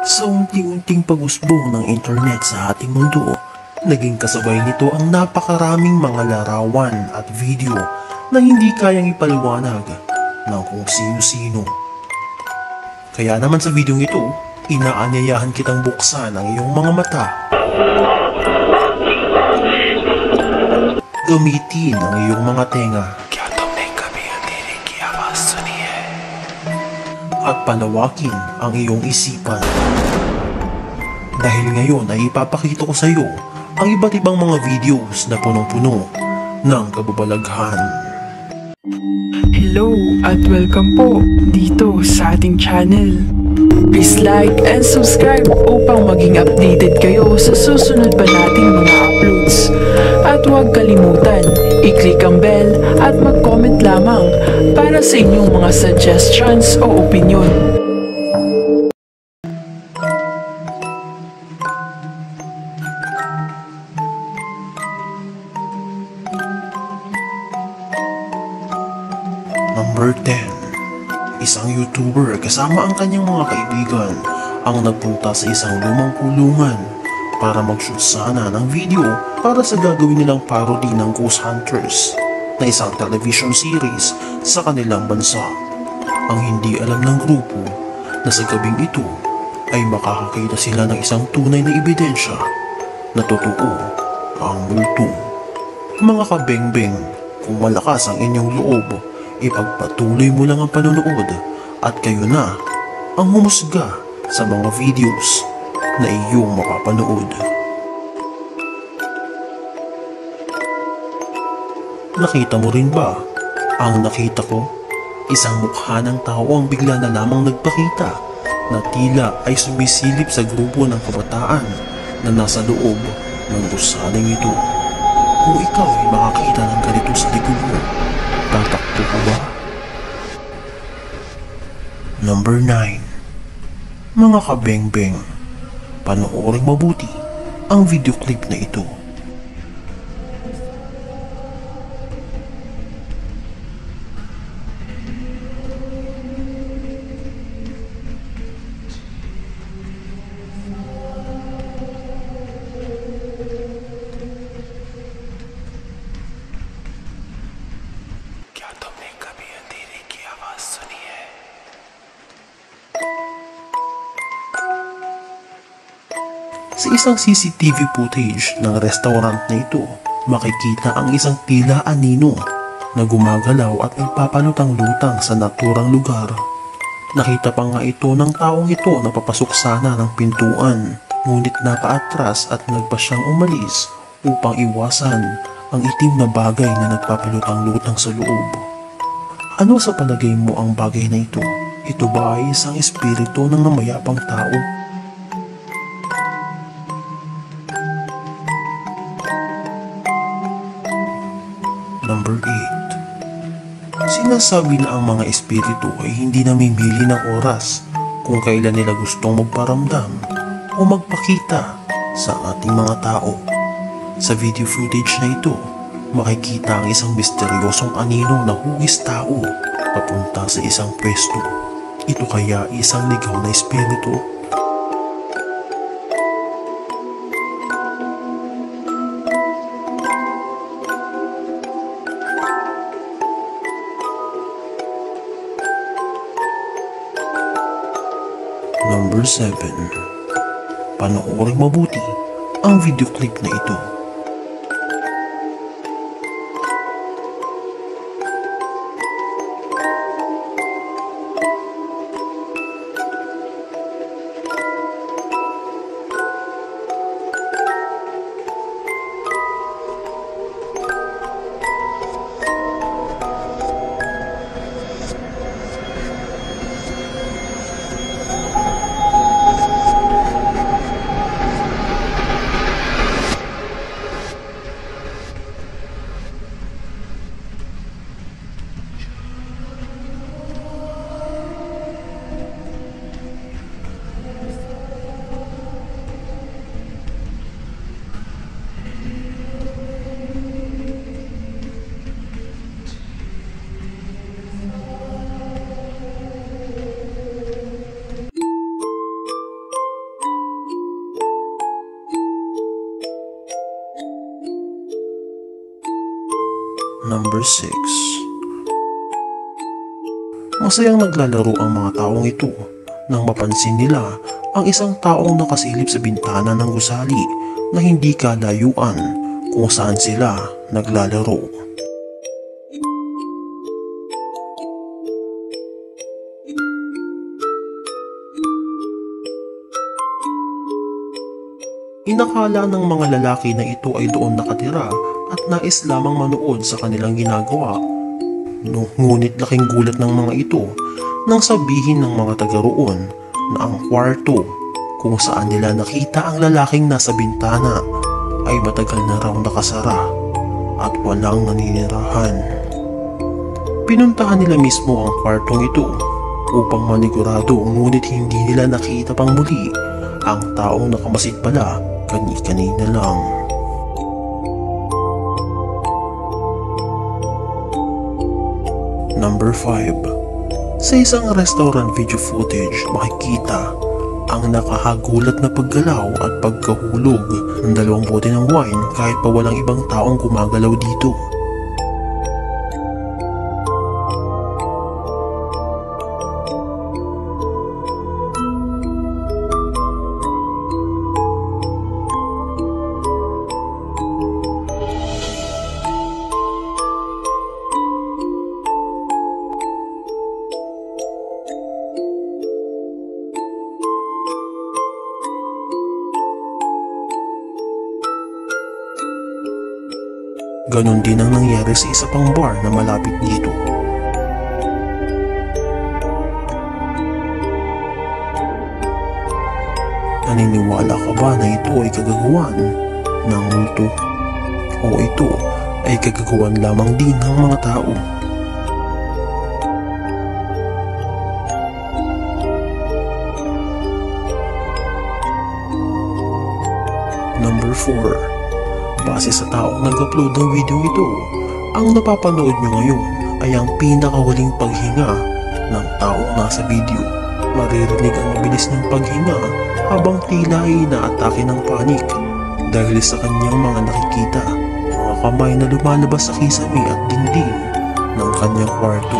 Sa unti-unting pag-usbong ng internet sa ating mundo, naging kasabay nito ang napakaraming mga larawan at video na hindi kayang ipaliwanag ng kung sino-sino. Kaya naman sa video ito, inaanyayahan kitang buksan ang iyong mga mata. Gamitin ang iyong mga tenga. At palawakin ang iyong isipan. Dahil ngayon ay ipapakita ko sa iyo ang iba't ibang mga videos na punong-puno ng kababalaghan. Hello at welcome po dito sa ating channel. Please like and subscribe upang maging updated kayo sa susunod pa nating mga uploads. At huwag kalimutan, i-click ang bell at mag-comment lamang para sa inyong mga suggestions o opinion. Number 10. Isang YouTuber kasama ang kanyang mga kaibigan ang nagpunta sa isang lumang kulungan para mag-shoot sana ng video para sa gagawin nilang parody ng Ghost Hunters na isang television series sa kanilang bansa. Ang hindi alam ng grupo na sa gabing ito ay makakakita sila ng isang tunay na ebidensya na totoo ang multo. Mga kabengbeng, kung malakas ang inyong loob, ipagpatuloy mo lang ang panonood at kayo na ang humusga sa mga videos na iyong mapapanood. Nakita mo rin ba ang nakita ko? Isang mukha ng tao ang bigla na lamang nagpakita na tila ay sumisilip sa grupo ng kabataan na nasa loob ng gusaling ito. Kung ikaw ay makakita ng ganito sa likod mo, tatakbo ka ba? Number 9. Mga kabengbeng, panoorin mabuti ang video clip na ito. Sa isang CCTV footage ng restaurant na ito, makikita ang isang tila anino na gumagalaw at nagpapalutang-lutang sa naturang lugar. Nakita pa nga ito ng taong ito na papasok sana ng pintuan, ngunit napaatras at nagpa siyang umalis upang iwasan ang itim na bagay na nagpapalutang-lutang sa loob. Ano sa palagay mo ang bagay na ito? Ito ba ay isang espiritu ng namayapang tao? Number 8. Sinasabi na ang mga espiritu ay hindi namimili ng oras kung kailan nila gustong magparamdam o magpakita sa ating mga tao. Sa video footage na ito, makikita ang isang misteryosong anino na hugis tao papunta sa isang pwesto. Ito kaya isang ligaw na espiritu? Number 7. Panoorin mabuti ang video clip na ito. Number 6. Masayang naglalaro ang mga taong ito nang mapansin nila ang isang taong nakasilip sa bintana ng gusali na hindi kalayuan kung saan sila naglalaro. Inakala ng mga lalaki na ito ay doon nakatira at nais lamang manood sa kanilang ginagawa. Ngunit laking gulat ng mga ito nang sabihin ng mga taga roon na ang kwarto kung saan nila nakita ang lalaking nasa bintana ay matagal na raw nakasara at walang naninirahan. Pinuntahan nila mismo ang kwartong ito upang manigurado, ngunit hindi nila nakita pang muli ang taong nakamasid pala kani-kanina lang. Number 5. Sa isang restaurant video footage, makikita ang nakahagulat na paggalaw at pagkahulog ng 2 bote ng wine kahit pa walang ibang taong gumagalaw dito. Ganon din ang nangyari sa isa pang bar na malapit dito. Naniniwala ka ba na ito ay kagagawan ng multo? O ito ay kagagawan lamang din ng mga tao? Number 4. Base sa taong nag-upload ng video ito, ang napapanood nyo ngayon ay ang pinakahuling paghinga ng taong nasa video. Maririnig ang mabilis ng paghinga habang tila ay inaatake ng panik dahil sa kanyang mga nakikita, mga kamay na lumalabas sa kisame at dingding ng kanyang kwarto.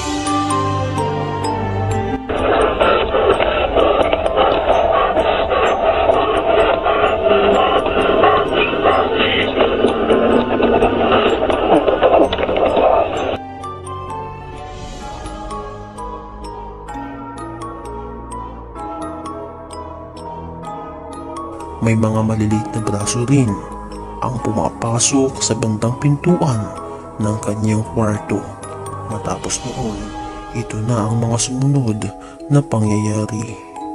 May mga maliliit na braso rin ang pumapasok sa bandang pintuan ng kanyang kwarto. Matapos noon, ito na ang mga sumunod na pangyayari.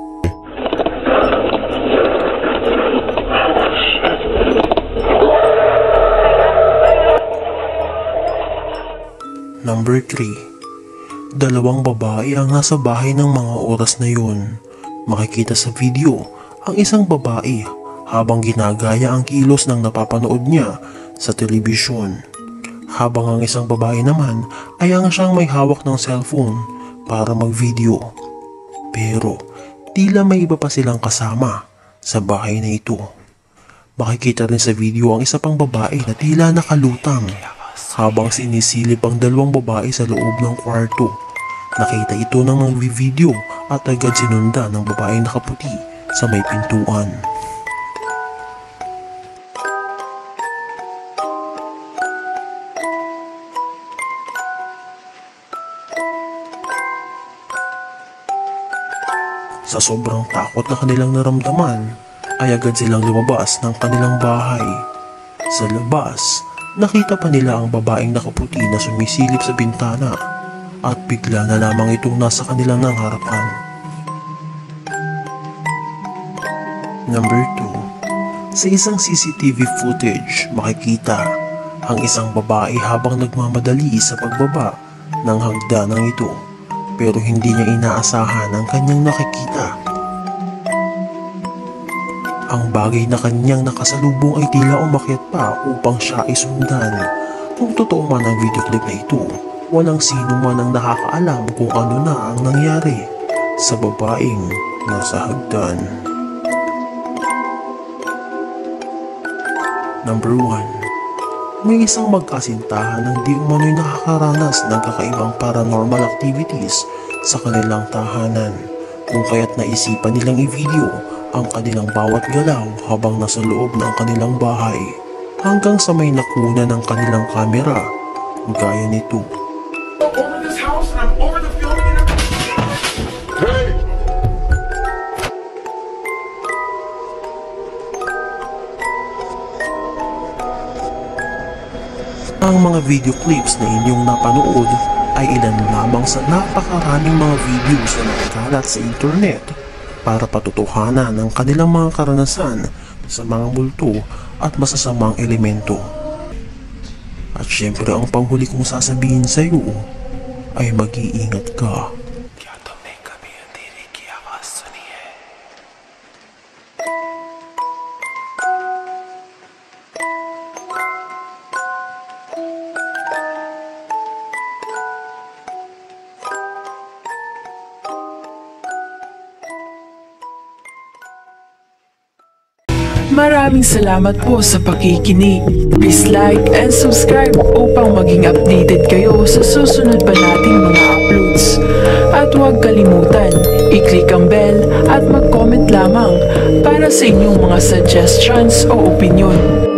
Number 3. 2 babae ang nasa bahay ng mga oras na yun. Makikita sa video ang isang babae habang ginagaya ang kilos ng napapanood niya sa telebisyon. Habang ang isang babae naman ay ang siyang may hawak ng cellphone para mag-video. Pero tila may iba pa silang kasama sa bahay na ito. Makikita rin sa video ang isa pang babae na tila nakalutang habang sinisilip ang 2 babae sa loob ng kwarto. Nakita ito ng mag-video at agad sinunda ng babaeng nakaputi sa may pintuan. Sa sobrang takot na kanilang naramdaman, ay agad silang lumabas ng kanilang bahay. Sa labas, nakita pa nila ang babaeng nakaputi na sumisilip sa bintana at bigla na lamang itong nasa kanilang harapan. Number 2. Sa isang CCTV footage, makikita ang isang babae habang nagmamadali sa pagbaba ng hagdanang ito, pero hindi niya inaasahan ang kanyang nakikita. Ang bagay na kanyang nakasalubong ay tila umakyat pa upang siya ay sundan. Kung totoo man ang video clip na ito, walang sino man ang nakakaalam kung ano na ang nangyari sa babaeng nasa hagdan. Number 1. May isang magkasintahan ng di umano'y nakakaranas ng kakaibang paranormal activities sa kanilang tahanan, kung kaya't naisipan nilang i-video ang kanilang bawat galaw habang nasa loob ng kanilang bahay, hanggang sa may nakuna ng kanilang kamera gaya nito. Over this house and I'm over the filming and Hey! Ang mga video clips na inyong napanood ay ilan lamang sa napakaraming mga videos na nakakalat sa internet para patutuhanan ang kanilang mga karanasan sa mga multo at masasamang elemento. At syempre ang panghuli kong sasabihin sa iyo ay mag-iingat ka. Maraming salamat po sa pakikinig. Please like and subscribe upang maging updated kayo sa susunod pa nating mga uploads. At huwag kalimutan, i-click ang bell at mag-comment lamang para sa inyong mga suggestions o opinion.